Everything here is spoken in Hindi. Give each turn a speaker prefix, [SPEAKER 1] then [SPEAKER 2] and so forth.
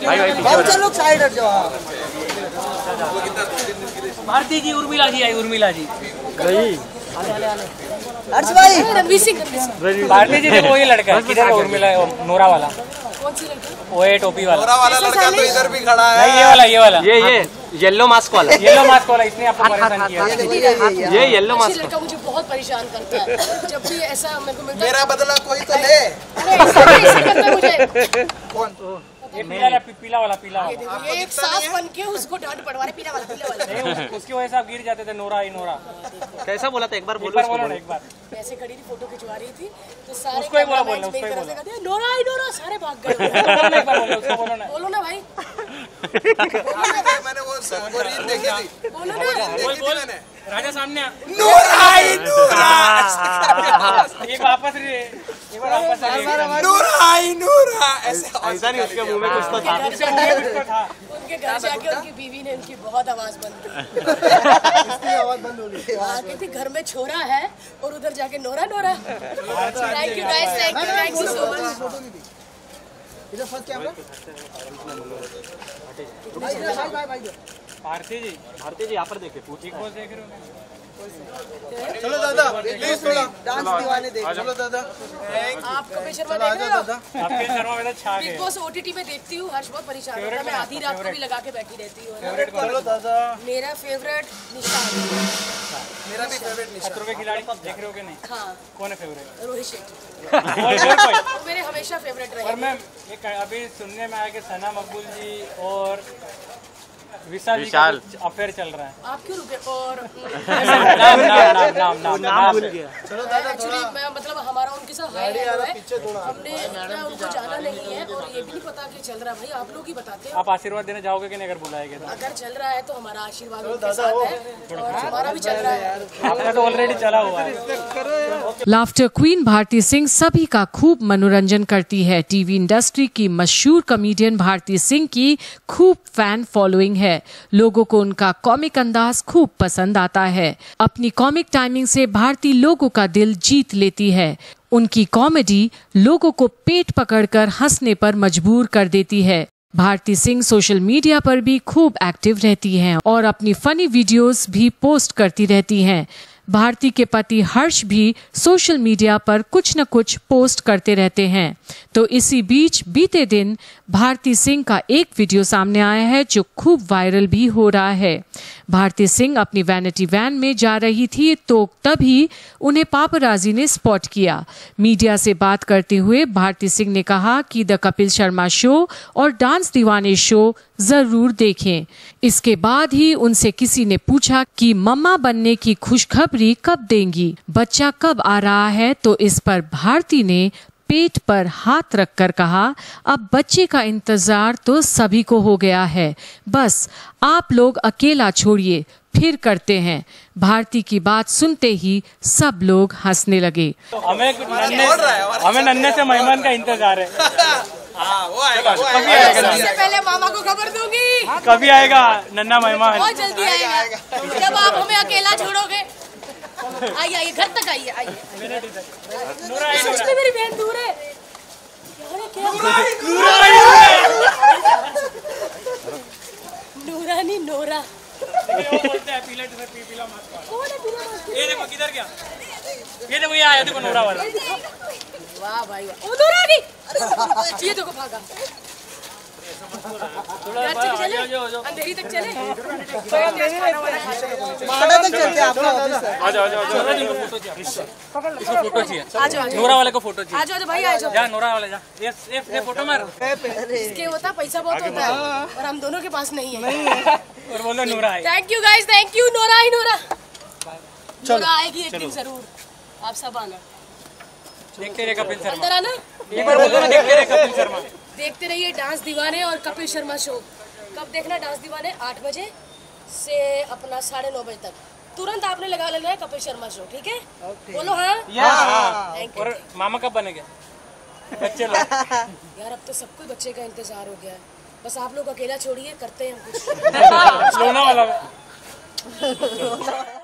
[SPEAKER 1] लोग साइड हट जाओ।
[SPEAKER 2] भारती जी, उर्मिला जी आई, उर्मिला जी
[SPEAKER 1] हर्ष भाई,
[SPEAKER 3] रणवीर सिंह।
[SPEAKER 2] भारती जी देखो ये लड़का है, किधर है उर्मिला? नोरा वाला,
[SPEAKER 3] कौन सी लड़की?
[SPEAKER 2] वो है टोपी वाला।
[SPEAKER 4] नोरा वाला लड़का तो इधर भी खड़ा है।
[SPEAKER 2] नहीं, ये वाला
[SPEAKER 5] ये येलो मास्क वाला,
[SPEAKER 2] येलो मास्क वाला, इसने आपको परेशान किया।
[SPEAKER 5] ये येलो मास्क
[SPEAKER 3] लड़का मुझे बहुत परेशान करता है। जब भी ऐसा मेरे को मिलता है,
[SPEAKER 4] मेरा बदला कोई तो ले।
[SPEAKER 3] ऐसे करता है मुझे।
[SPEAKER 4] कौन?
[SPEAKER 2] ये पीला वाला
[SPEAKER 3] ये एक साफ बन के उसको डांट पड़वा रहे, पीला वाला।
[SPEAKER 2] उसकी वजह से आप गिर जाते थे। नोरा आई, नोरा
[SPEAKER 5] कैसा बोला था? एक बार बोलो
[SPEAKER 2] ना, एक बार।
[SPEAKER 3] ऐसे खड़ी थी, फोटो खिंचवा रही थी तो सारे
[SPEAKER 2] उसको ही बोला,
[SPEAKER 3] नोरा आई, नोरा, सारे भाग गए। बोलो ना भाई,
[SPEAKER 4] मैंने वो रील देखी थी।
[SPEAKER 3] बोलो ना।
[SPEAKER 4] मैंने
[SPEAKER 2] राजा सामने
[SPEAKER 4] नोरा आई, नोरा
[SPEAKER 2] एक वापस
[SPEAKER 4] नोरा आई, नोरा
[SPEAKER 5] ऐसा नहीं, उसके मुंह में कुछ तो था।
[SPEAKER 3] उनके घर जाके उनकी बीवी ने उनकी बहुत आवाज बंद की। घर में छोरा है और उधर जाके Nora Nora. Thank you guys, thank you so much.
[SPEAKER 1] इधर फर्स्ट कैमरा।
[SPEAKER 2] भारती जी यहाँ पर देखे, पूछिए कौन देख रहे हो?
[SPEAKER 4] चलो दादा प्लीज थोड़ा
[SPEAKER 1] डांस दीवाने देख।
[SPEAKER 4] चलो दादा।
[SPEAKER 3] आप कपिल शर्मा देख रहे हो?
[SPEAKER 2] कपिल शर्मा में तो छा गए।
[SPEAKER 3] बिग बॉस ओटीटी में देखती हूँ, हर्ष बहुत परेशान होता है। मैं आधी रात को भी लगा के बैठी रहती हूँ।
[SPEAKER 4] चलो दादा।
[SPEAKER 3] मेरा फेवरेट निशान।
[SPEAKER 4] मेरा भी फेवरेट निशान।
[SPEAKER 2] खतरों के खिलाड़ी देख रहे हो कि नहीं?
[SPEAKER 3] हाँ।
[SPEAKER 2] कौन है फेवरेट?
[SPEAKER 3] रोहित शेट्टी। वो मेरे हमेशा फेवरेट रहे।
[SPEAKER 2] और मैं अभी सुनने में आया कि सना मकबूल जी और विशाल अफेयर चल रहा है।
[SPEAKER 3] आप क्यों रुके? और
[SPEAKER 5] नाम भूल गया।
[SPEAKER 3] एक्चुअली मैं मतलब हमारा उनके साथ हाई है, हमने उनको जाना नहीं है और ये भी नहीं पता कि चल रहा है। भाई आप लोग ही बताते हैं।
[SPEAKER 2] आप आशीर्वाद देना चाहोगे कि नहीं अगर बुलाया गया?
[SPEAKER 3] अगर चल रहा है तो हमारा आशीर्वाद उनके साथ है और हमारा भी चल रहा है।
[SPEAKER 2] आपका तो ऑलरेडी चला हुआ है।
[SPEAKER 6] लाफ्टर क्वीन भारती सिंह सभी का खूब मनोरंजन करती है। टीवी इंडस्ट्री की मशहूर कॉमेडियन भारती सिंह की खूब फैन फॉलोइंग है। लोगों को उनका कॉमिक अंदाज खूब पसंद आता है। अपनी कॉमिक टाइमिंग से भारती लोगों का दिल जीत लेती है। उनकी कॉमेडी लोगों को पेट पकड़कर हंसने पर मजबूर कर देती है। भारती सिंह सोशल मीडिया पर भी खूब एक्टिव रहती हैं और अपनी फनी वीडियोस भी पोस्ट करती रहती हैं। भारती के पति हर्ष भी सोशल मीडिया पर कुछ न कुछ पोस्ट करते रहते हैं। तो इसी बीच बीते दिन भारती सिंह का एक वीडियो सामने आया है जो खूब वायरल भी हो रहा है। भारती सिंह अपनी वैनिटी वैन में जा रही थी तो तभी उन्हें पापराजी ने स्पॉट किया। मीडिया से बात करते हुए भारती सिंह ने कहा कि द कपिल शर्मा शो और डांस दीवाने शो जरूर देखें। इसके बाद ही उनसे किसी ने पूछा कि मम्मा बनने की खुशखबरी कब देंगी, बच्चा कब आ रहा है, तो इस पर भारती ने पेट पर हाथ रखकर कहा, अब बच्चे का इंतजार तो सभी को हो गया है, बस आप लोग अकेला छोड़िए, फिर करते हैं। भारती की बात सुनते ही सब लोग हंसने लगे।
[SPEAKER 2] हमें नन्हे से मेहमान का इंतजार है।
[SPEAKER 4] वो आएगा।
[SPEAKER 3] सबसे पहले मामा को खबर दूंगी।
[SPEAKER 2] कभी आएगा नन्हा मेहमान?
[SPEAKER 3] बहुत जल्दी आएगा। जब आप हमें अकेला छोड़ोगे। आइए आइए, घर तक आइए आइए। सच में मेरी बहन दूर है। नूरानी नोरा।
[SPEAKER 2] बोलते हैं पीला मास्क।
[SPEAKER 3] कौन है पीला मास्क?
[SPEAKER 2] ये देखो किधर गया? ये देखो, ये आया, देखो नोरा वाला।
[SPEAKER 3] वाह भाई वाह। वो दूर आ गई। ये देखो भागा। अंधेरी तक चले।
[SPEAKER 2] फोटो चाहिए। नोरा वाले को फोटो चाहिए।
[SPEAKER 3] आज भाई आज
[SPEAKER 2] जा, नोरा वाले जा। ये फोटो मार।
[SPEAKER 3] इसके होता पैसा बहुत होता है और हम दोनों के पास नहीं है।
[SPEAKER 2] और बोलो नोरा आई।
[SPEAKER 3] Thank you guys, thank you. Nora आई, नोरा नोरा आएगी एक दिन जरूर। आप सब आना।
[SPEAKER 2] देखते रहे कपिल शर्मा।
[SPEAKER 3] अंदर आना।
[SPEAKER 2] एक बार बोलो ना, देखते रहे कपिल शर्मा।
[SPEAKER 3] देखते रहिए डांस दीवाने और कपिल शर्मा शो। कब देखना डांस दीवाने? 8 बजे से अपना 9:30 बजे तक। तुरंत आपने लगा लेना है कपिल शर्मा शो, ठीक है? बोलो हाँ। Thank you.
[SPEAKER 2] और मामा कब बनेंगे बच्चे लोग?
[SPEAKER 3] यार अब तो सबको बच्चे का इंतजार हो गया है, बस आप लोग अकेला छोड़िए, करते हैं हम कुछ।
[SPEAKER 2] लोना वाला